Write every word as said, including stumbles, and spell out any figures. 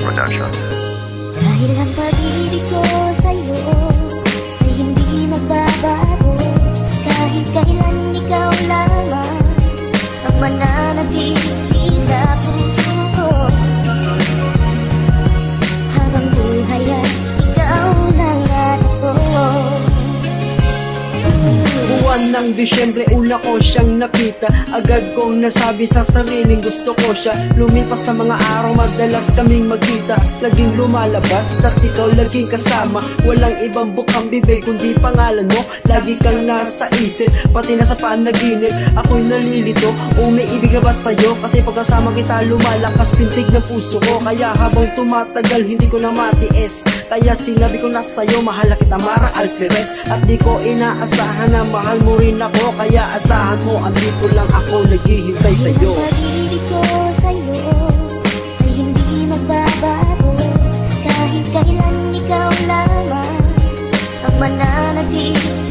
Productions. Dahil ang pag-ibig ko sa'yo ay hindi magbabago, kahit kailan ikaw lamang ang mananatili sa puso ko. Habang buhay ay ikaw lang at ako. Buwan ng Disyembre, una ko siyang nakita. Agad kong nasabi sa sariling gusto ko siya. Lumipas sa mga araw, madalas kaming magkita. Laging lumalabas at ikaw laging kasama. Walang ibang bukang bibig kundi pangalan mo. Lagi kang nasa isip, pati nasa panaginip. Ako'y nalilito, umiibig na ba sa'yo? Kasi pagkasama kita lumalakas pintig ng puso ko. Kaya habang tumatagal hindi ko na matiis, kaya sinabi ko na sa'yo, mahal kita Mara Alferez. At di ko inaasahan na mahal mo rin ako, kaya asahan mo, andito lang ako naghihintay sa'yo. Ang pag-ibig ko sa'yo ay hindi magbabago, kahit kailan ikaw lamang ang mananatili